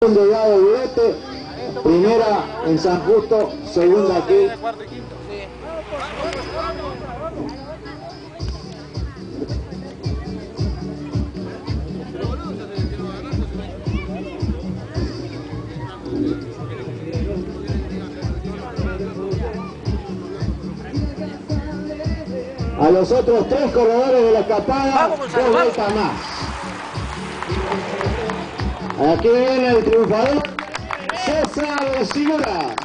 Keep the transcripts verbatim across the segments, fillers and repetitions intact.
de Dado Videte, primera en San Justo, segunda aquí. A los otros tres corredores de la escapada, dos vueltas más. Aquí viene el triunfador, César Segura.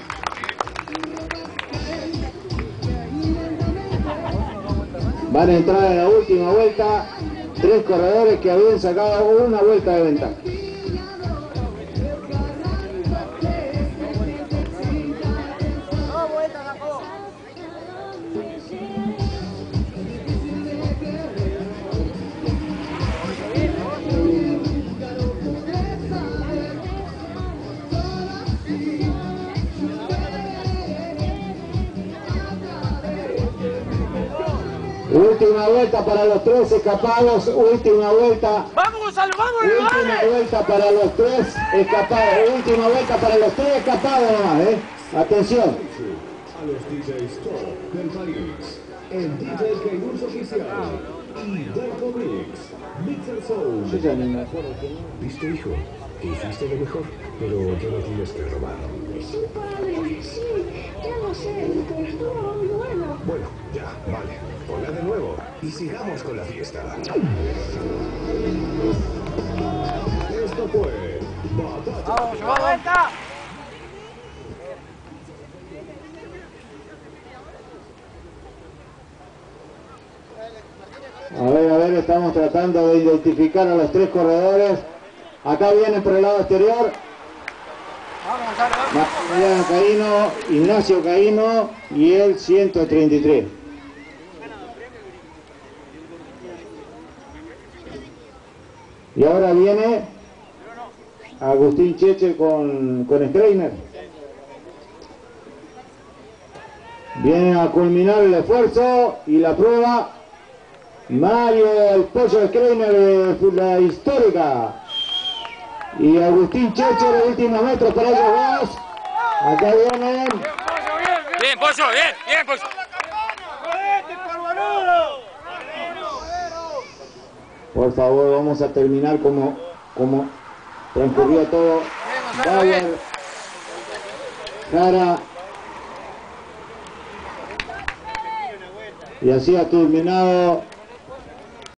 Van a entrar en la última vuelta tres corredores que habían sacado una vuelta de ventaja. Última vuelta para los tres escapados, última vuelta. ¡Vamos, Gonzalo, vamos! Última vale. vuelta para los tres escapados, última vuelta para los tres escapados nomás, ¿eh? Atención. A los D Js top del país, el D J Kairos oficial y Darko Mix, Mixer Soul. Yo ya ni me acuerdo quién. ¿Viste, hijo? Que hiciste lo mejor, pero ya no tienes que robar. Sí, padre, sí, ya lo sé, pero estuvo muy bueno. Bueno, ya, vale. Ponla de nuevo y sigamos con la fiesta. Esto fue Batalla. ¡Vamos, vamos! ¡Vuelta! A ver, a ver, estamos tratando de identificar a los tres corredores. Acá vienen por el lado exterior. ¡Vamos, Gonzalo, vamos! Maximiliano Caíno, Ignacio Caíno y el ciento treinta y tres. Y ahora viene Agustín Cheche con, con Schreiner. Viene a culminar el esfuerzo y la prueba. Mario el Pollo Schreiner de la histórica. Y Agustín Cheche, los últimos metros para ellos dos. Acá vienen. Bien, Pollo, bien, bien, Pollo. Por favor, vamos a terminar como, como transcurrió todo. Bauer, Jara. Y así ha terminado